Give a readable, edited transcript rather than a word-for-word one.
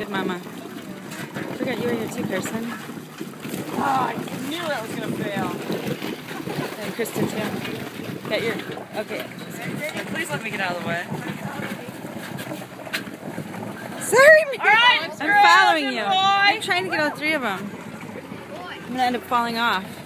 Good mama. Forgot you were here too, Carson. Oh, I knew that was gonna fail. And Kristen too. Got your okay. Please let me get out of the way. Sorry, man. All right, I'm following you. boy. I'm trying to get all three of them. I'm gonna end up falling off.